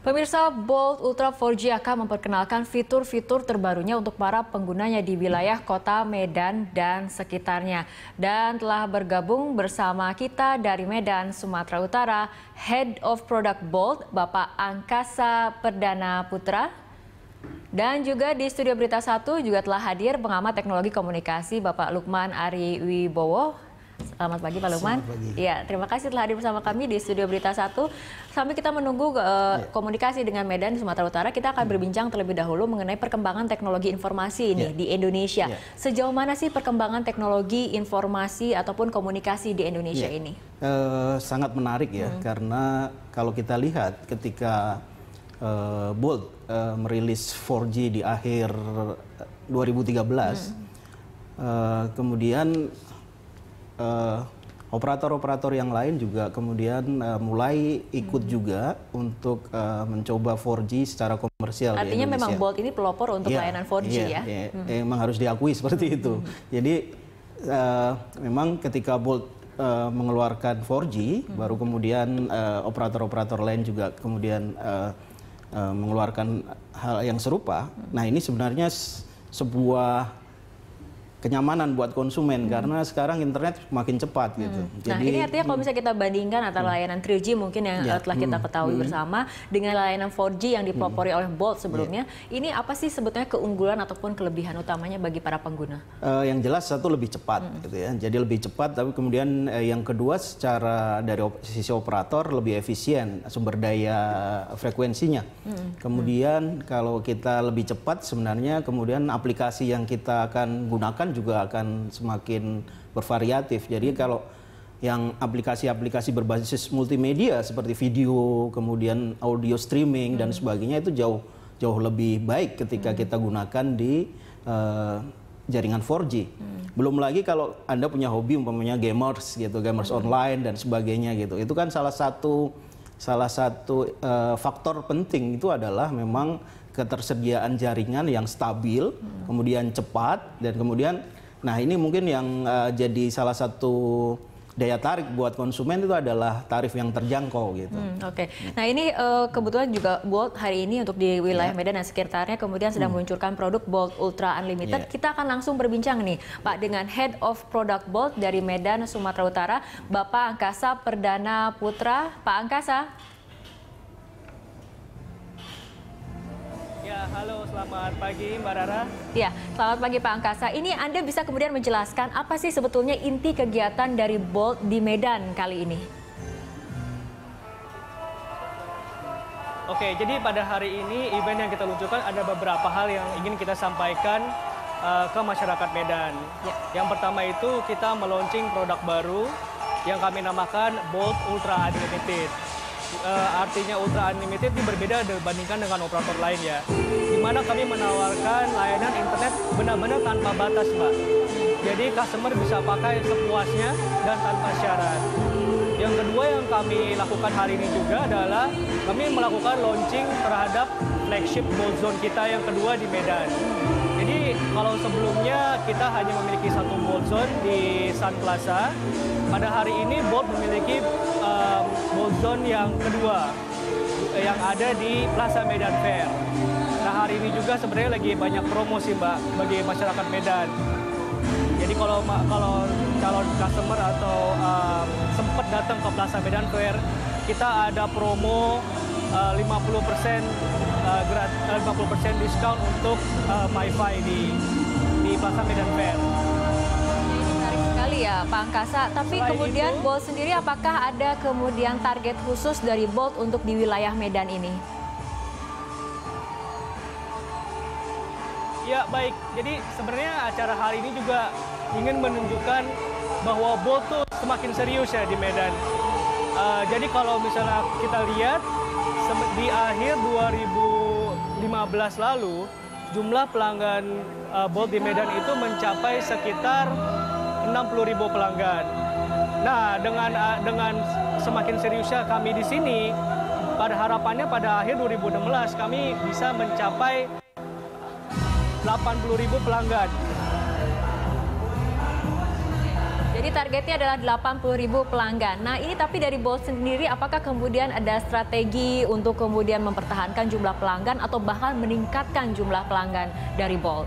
Pemirsa, Bolt Ultra 4G akan memperkenalkan fitur-fitur terbarunya untuk para penggunanya di wilayah kota Medan dan sekitarnya. Dan telah bergabung bersama kita dari Medan, Sumatera Utara, Head of Product Bolt, Bapak Angkasa Perdana Putra. Dan juga di Studio Berita 1 juga telah hadir pengamat teknologi komunikasi Bapak Lukman Ari Wibowo. Selamat pagi Pak Lukman. Ya, terima kasih telah hadir bersama kami di Studio Berita 1. Sambil kita menunggu komunikasi dengan Medan di Sumatera Utara, kita akan berbincang terlebih dahulu mengenai perkembangan teknologi informasi ini di Indonesia. Sejauh mana sih perkembangan teknologi informasi ataupun komunikasi di Indonesia ini? Sangat menarik ya, karena kalau kita lihat ketika Bolt merilis 4G di akhir 2013, kemudian operator-operator yang lain juga kemudian mulai ikut juga untuk mencoba 4G secara komersial. Artinya memang Bolt ini pelopor untuk layanan 4G ya? Memang harus diakui seperti itu. Jadi memang ketika Bolt mengeluarkan 4G, baru kemudian operator-operator lain juga kemudian mengeluarkan hal yang serupa. Nah, ini sebenarnya sebuah kenyamanan buat konsumen karena sekarang internet makin cepat gitu. Nah, ini artinya kalau misalnya kita bandingkan antara layanan 3G mungkin yang telah kita ketahui bersama dengan layanan 4G yang dipelopori oleh Bolt sebelumnya, ini apa sih sebetulnya keunggulan ataupun kelebihan utamanya bagi para pengguna? Yang jelas satu lebih cepat gitu ya. Jadi lebih cepat, tapi kemudian yang kedua secara dari sisi operator lebih efisien sumber daya frekuensinya. Kemudian kalau kita lebih cepat sebenarnya kemudian aplikasi yang kita akan gunakan juga akan semakin bervariatif. Jadi kalau yang aplikasi-aplikasi berbasis multimedia seperti video, kemudian audio streaming dan sebagainya itu jauh lebih baik ketika kita gunakan di jaringan 4G. Belum lagi kalau Anda punya hobi umpamanya gamers gitu, gamers online dan sebagainya gitu. Itu kan salah satu faktor penting itu adalah memang ketersediaan jaringan yang stabil, kemudian cepat, dan kemudian, nah ini mungkin yang jadi salah satu daya tarik buat konsumen itu adalah tarif yang terjangkau gitu. Oke. Nah, ini kebetulan juga Bolt hari ini untuk di wilayah Medan dan sekitarnya kemudian sedang meluncurkan produk Bolt Ultra Unlimited. Kita akan langsung berbincang nih Pak dengan Head of Product Bolt dari Medan, Sumatera Utara, Bapak Angkasa Perdana Putra. Pak Angkasa. Ya, halo, selamat pagi Mbak Rara. Ya, selamat pagi Pak Angkasa. Ini Anda bisa kemudian menjelaskan apa sih sebetulnya inti kegiatan dari Bolt di Medan kali ini? Oke, jadi pada hari ini event yang kita luncurkan ada beberapa hal yang ingin kita sampaikan ke masyarakat Medan. Yang pertama itu kita meluncing produk baru yang kami namakan Bolt Ultra Unlimited. Artinya Ultra Unlimited ini berbeda dibandingkan dengan operator lain ya, di mana kami menawarkan layanan internet benar-benar tanpa batas, Mbak. Jadi customer bisa pakai sepuasnya dan tanpa syarat. Yang kedua yang kami lakukan hari ini juga adalah kami melakukan launching terhadap flagship Bolt Zone kita yang kedua di Medan. Jadi kalau sebelumnya kita hanya memiliki satu Bolt Zone di Sun Plaza, pada hari ini Bolt memiliki Bolt Zone yang kedua yang ada di Plaza Medan Fair. Nah, hari ini juga sebenarnya lagi banyak promosi Mbak bagi masyarakat Medan. Jadi kalau calon customer atau sempat datang ke Plaza Medan Fair, kita ada promo 50% diskon untuk MiFi di Plaza Medan Fair. Ya Pak Angkasa, tapi selain kemudian itu, Bolt sendiri apakah ada kemudian target khusus dari Bolt untuk di wilayah Medan ini? Ya baik, jadi sebenarnya acara hari ini juga ingin menunjukkan bahwa Bolt tuh semakin serius ya di Medan. Jadi kalau misalnya kita lihat di akhir 2015 lalu, jumlah pelanggan Bolt di Medan itu mencapai sekitar 60.000 pelanggan. Nah, dengan semakin seriusnya kami di sini, pada harapannya pada akhir 2016 kami bisa mencapai 80.000 pelanggan. Jadi targetnya adalah 80.000 pelanggan. Nah ini tapi dari Bolt sendiri apakah kemudian ada strategi untuk kemudian mempertahankan jumlah pelanggan atau bahkan meningkatkan jumlah pelanggan dari Bolt?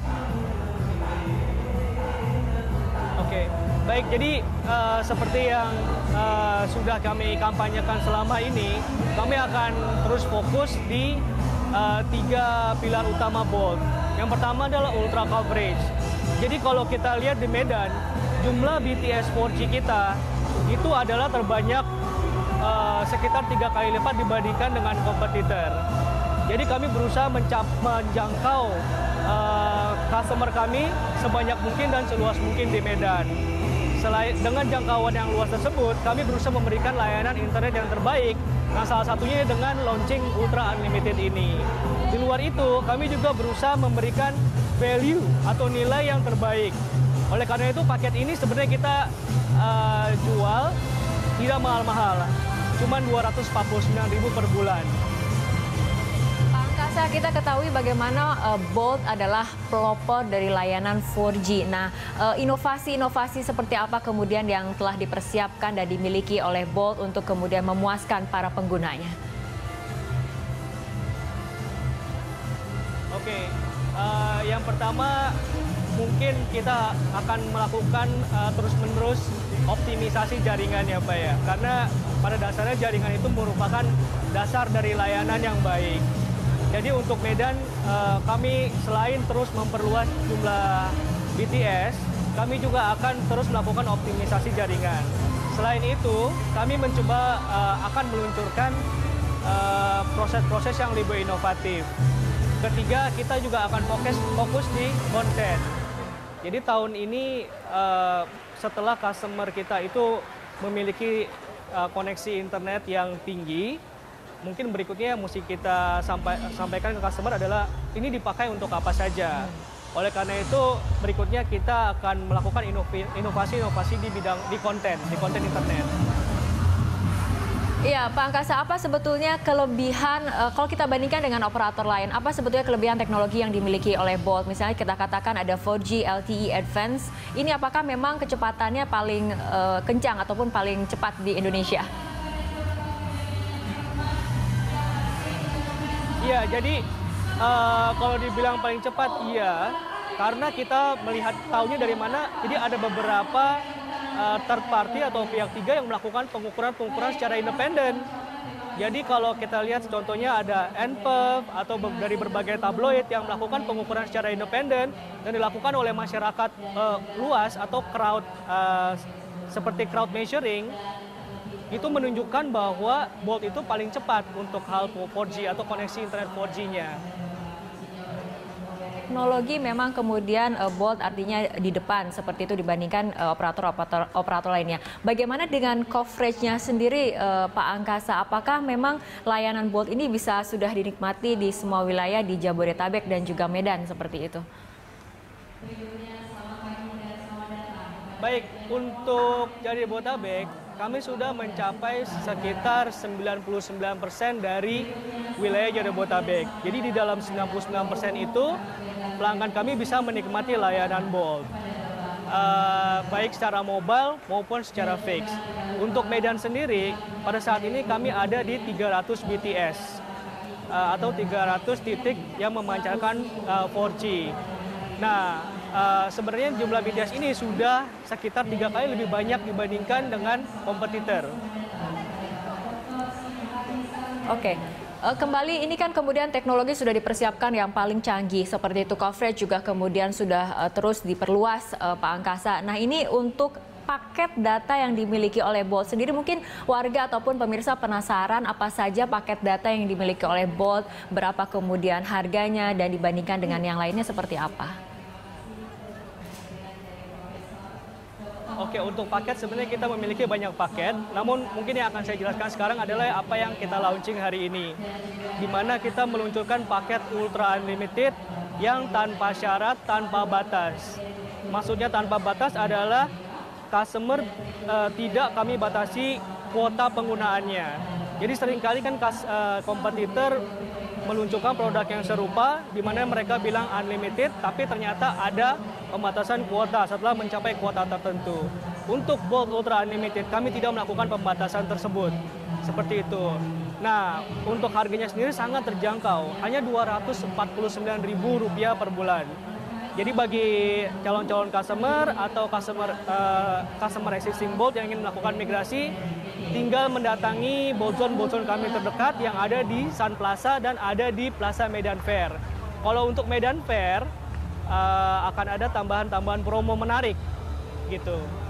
Oke, baik. Jadi seperti yang sudah kami kampanyekan selama ini, kami akan terus fokus di 3 pilar utama Bolt. Yang pertama adalah ultra coverage. Jadi kalau kita lihat di Medan, jumlah BTS 4G kita itu adalah terbanyak sekitar 3 kali lipat dibandingkan dengan kompetitor. Jadi kami berusaha menjangkau customer kami sebanyak mungkin dan seluas mungkin di Medan. Selain dengan jangkauan yang luas tersebut, kami berusaha memberikan layanan internet yang terbaik. Nah, salah satunya dengan launching Ultra Unlimited ini. Di luar itu, kami juga berusaha memberikan value atau nilai yang terbaik. Oleh karena itu, paket ini sebenarnya kita jual tidak mahal-mahal, cuma 249.000 per bulan. Angkasa, kita ketahui bagaimana Bolt adalah pelopor dari layanan 4G. Nah, inovasi-inovasi seperti apa kemudian yang telah dipersiapkan dan dimiliki oleh Bolt untuk kemudian memuaskan para penggunanya? Oke, yang pertama mungkin kita akan melakukan terus-menerus optimisasi jaringan ya Pak ya. Karena pada dasarnya jaringan itu merupakan dasar dari layanan yang baik. Jadi untuk Medan, kami selain terus memperluas jumlah BTS, kami juga akan terus melakukan optimisasi jaringan. Selain itu, kami mencoba akan meluncurkan proses-proses yang lebih inovatif. Ketiga, kita juga akan fokus di konten. Jadi tahun ini setelah customer kita itu memiliki koneksi internet yang tinggi, mungkin berikutnya yang mesti kita sampaikan ke customer adalah ini dipakai untuk apa saja. Oleh karena itu berikutnya kita akan melakukan inovasi-inovasi di konten internet. Iya, Pak Angkasa, apa sebetulnya kelebihan, kalau kita bandingkan dengan operator lain, apa sebetulnya kelebihan teknologi yang dimiliki oleh Bolt? Misalnya kita katakan ada 4G LTE Advance, ini apakah memang kecepatannya paling kencang ataupun paling cepat di Indonesia? Iya, jadi kalau dibilang paling cepat, iya. Karena kita melihat tahunya dari mana, jadi ada beberapa third party atau pihak tiga yang melakukan pengukuran secara independen. Jadi kalau kita lihat contohnya ada NPEV atau dari berbagai tabloid yang melakukan pengukuran secara independen dan dilakukan oleh masyarakat luas atau crowd seperti crowd measuring, itu menunjukkan bahwa Bolt itu paling cepat untuk hal 4G atau koneksi internet 4G-nya. Teknologi memang kemudian Bolt artinya di depan seperti itu dibandingkan operator lainnya. Bagaimana dengan coverage-nya sendiri Pak Angkasa? Apakah memang layanan Bolt ini bisa sudah dinikmati di semua wilayah di Jabodetabek dan juga Medan seperti itu? Baik, untuk Jabodetabek kami sudah mencapai sekitar 99% dari wilayah Jabodetabek. Jadi di dalam 99% itu pelanggan kami bisa menikmati layanan Bolt, baik secara mobile maupun secara fix. Untuk Medan sendiri, pada saat ini kami ada di 300 BTS atau 300 titik yang memancarkan 4G. Nah, sebenarnya jumlah BTS ini sudah sekitar 3 kali lebih banyak dibandingkan dengan kompetitor. Oke. Kembali ini kan kemudian teknologi sudah dipersiapkan yang paling canggih seperti itu, coverage juga kemudian sudah terus diperluas Pak Angkasa. Nah ini untuk paket data yang dimiliki oleh Bolt sendiri, mungkin warga ataupun pemirsa penasaran apa saja paket data yang dimiliki oleh Bolt, berapa kemudian harganya dan dibandingkan dengan yang lainnya seperti apa? Oke, untuk paket sebenarnya kita memiliki banyak paket, namun mungkin yang akan saya jelaskan sekarang adalah apa yang kita launching hari ini. Di mana kita meluncurkan paket Ultra Unlimited yang tanpa syarat, tanpa batas. Maksudnya tanpa batas adalah customer tidak kami batasi kuota penggunaannya. Jadi seringkali kan kompetitor meluncurkan produk yang serupa di mana mereka bilang unlimited tapi ternyata ada pembatasan kuota setelah mencapai kuota tertentu. Untuk Bold Ultra Unlimited kami tidak melakukan pembatasan tersebut. Seperti itu. Nah, untuk harganya sendiri sangat terjangkau, hanya Rp249.000 per bulan. Jadi bagi calon-calon customer atau customer existing Bolt yang ingin melakukan migrasi, tinggal mendatangi Boltzone kami terdekat yang ada di Sun Plaza dan ada di Plaza Medan Fair. Kalau untuk Medan Fair akan ada tambahan-tambahan promo menarik gitu.